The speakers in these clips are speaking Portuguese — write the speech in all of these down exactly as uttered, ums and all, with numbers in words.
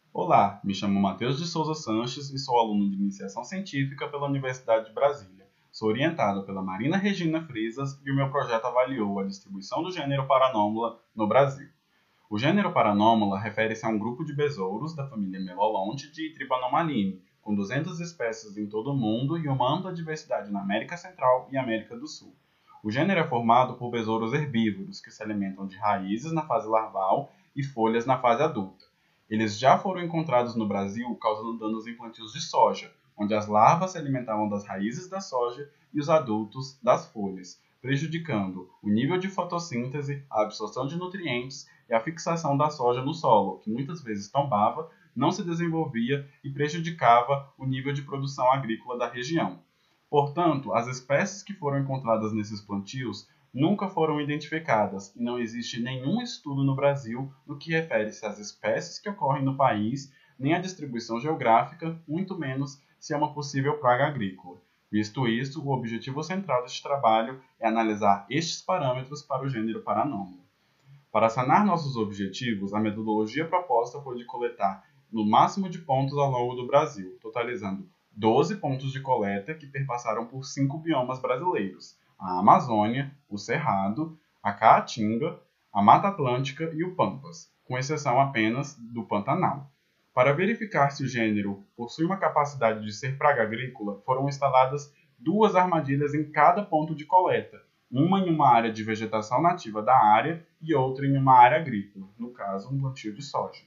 Olá, me chamo Matheus de Souza Sanches e sou aluno de Iniciação Científica pela Universidade de Brasília. Sou orientado pela Marina Regina Frisas e o meu projeto avaliou a distribuição do gênero Paranômula no Brasil. O gênero Paranômula refere-se a um grupo de besouros da família Melolontidae e Tribanomalini, com duzentas espécies em todo o mundo e uma ampla diversidade na América Central e América do Sul. O gênero é formado por besouros herbívoros que se alimentam de raízes na fase larval e folhas na fase adulta. Eles já foram encontrados no Brasil causando danos em plantios de soja, onde as larvas se alimentavam das raízes da soja e os adultos das folhas, prejudicando o nível de fotossíntese, a absorção de nutrientes e a fixação da soja no solo, que muitas vezes tombava, não se desenvolvia e prejudicava o nível de produção agrícola da região. Portanto, as espécies que foram encontradas nesses plantios nunca foram identificadas e não existe nenhum estudo no Brasil no que refere-se às espécies que ocorrem no país, nem à distribuição geográfica, muito menos se é uma possível praga agrícola. Visto isso, o objetivo central deste trabalho é analisar estes parâmetros para o gênero Paranômula. Para sanar nossos objetivos, a metodologia proposta foi de coletar no máximo de pontos ao longo do Brasil, totalizando doze pontos de coleta que perpassaram por cinco biomas brasileiros: a Amazônia, o Cerrado, a Caatinga, a Mata Atlântica e o Pampas, com exceção apenas do Pantanal. Para verificar se o gênero possui uma capacidade de ser praga agrícola, foram instaladas duas armadilhas em cada ponto de coleta, uma em uma área de vegetação nativa da área e outra em uma área agrícola, no caso, um plantio de soja.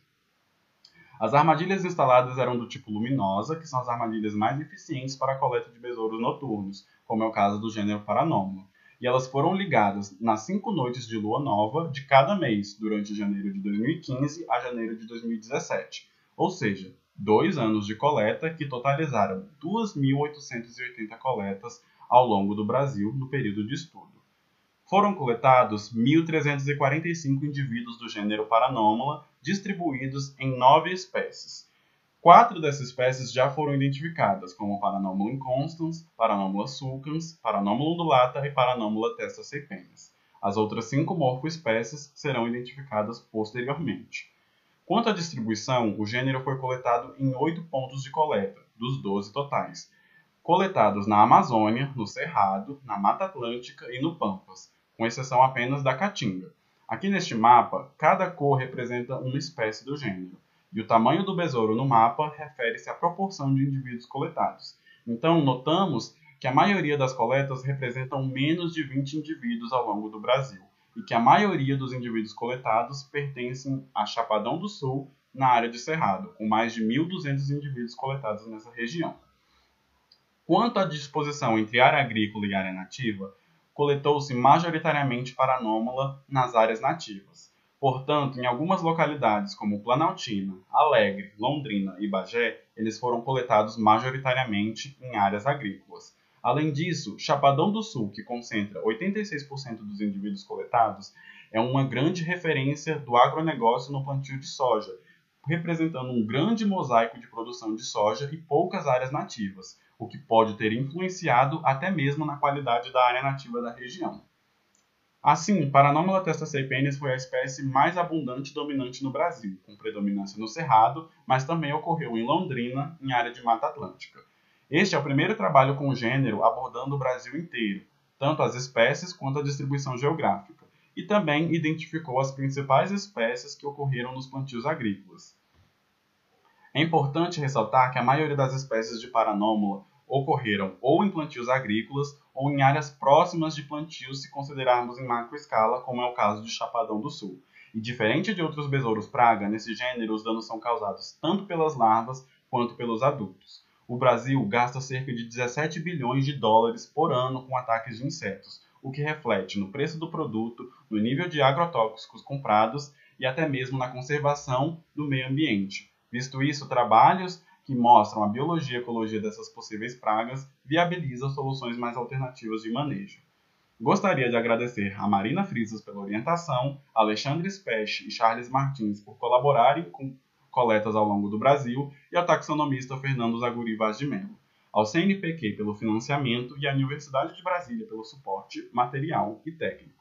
As armadilhas instaladas eram do tipo luminosa, que são as armadilhas mais eficientes para a coleta de besouros noturnos, como é o caso do gênero Paranômula, e elas foram ligadas nas cinco noites de lua nova de cada mês, durante janeiro de dois mil e quinze a janeiro de dois mil e dezessete, ou seja, dois anos de coleta que totalizaram duas mil oitocentas e oitenta coletas ao longo do Brasil no período de estudo. Foram coletados mil trezentos e quarenta e cinco indivíduos do gênero Paranômula, distribuídos em nove espécies. Quatro dessas espécies já foram identificadas, como Paranômula inconstans, Paranômula sulcans, Paranômula undulata e Paranômula testacepenes. As outras cinco morfoespécies serão identificadas posteriormente. Quanto à distribuição, o gênero foi coletado em oito pontos de coleta, dos doze totais, coletados na Amazônia, no Cerrado, na Mata Atlântica e no Pampas, com exceção apenas da Caatinga. Aqui neste mapa, cada cor representa uma espécie do gênero, e o tamanho do besouro no mapa refere-se à proporção de indivíduos coletados. Então, notamos que a maioria das coletas representam menos de vinte indivíduos ao longo do Brasil, e que a maioria dos indivíduos coletados pertencem a Chapadão do Sul, na área de Cerrado, com mais de mil e duzentos indivíduos coletados nessa região. Quanto à disposição entre área agrícola e área nativa, coletou-se majoritariamente Paranômula nas áreas nativas. Portanto, em algumas localidades como Planaltina, Alegre, Londrina e Bagé, eles foram coletados majoritariamente em áreas agrícolas. Além disso, Chapadão do Sul, que concentra oitenta e seis por cento dos indivíduos coletados, é uma grande referência do agronegócio no plantio de soja, representando um grande mosaico de produção de soja e poucas áreas nativas, o que pode ter influenciado até mesmo na qualidade da área nativa da região. Assim, Paranômula testacepenes foi a espécie mais abundante e dominante no Brasil, com predominância no Cerrado, mas também ocorreu em Londrina, em área de Mata Atlântica. Este é o primeiro trabalho com o gênero abordando o Brasil inteiro, tanto as espécies quanto a distribuição geográfica, e também identificou as principais espécies que ocorreram nos plantios agrícolas. É importante ressaltar que a maioria das espécies de Paranômula ocorreram ou em plantios agrícolas ou em áreas próximas de plantios se considerarmos em macroescala, como é o caso de Chapadão do Sul. E diferente de outros besouros praga, nesse gênero os danos são causados tanto pelas larvas quanto pelos adultos. O Brasil gasta cerca de dezessete bilhões de dólares por ano com ataques de insetos, o que reflete no preço do produto, no nível de agrotóxicos comprados e até mesmo na conservação do meio ambiente. Visto isso, trabalhos que mostram a biologia e ecologia dessas possíveis pragas viabilizam soluções mais alternativas de manejo. Gostaria de agradecer a Marina Frisas pela orientação, Alexandre Specht e Charles Martins por colaborarem com coletas ao longo do Brasil e ao taxonomista Fernando Zaguri Vaz de Mello, ao C N Pq pelo financiamento e à Universidade de Brasília pelo suporte material e técnico.